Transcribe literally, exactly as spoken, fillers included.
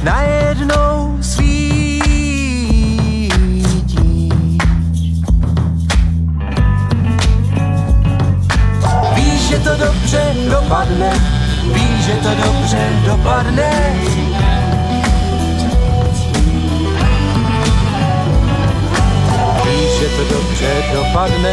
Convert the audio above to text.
najednou svítí. Víš, že to dobře dopadne, víš, že to dobře dopadne. Víš, že to dobře dopadne.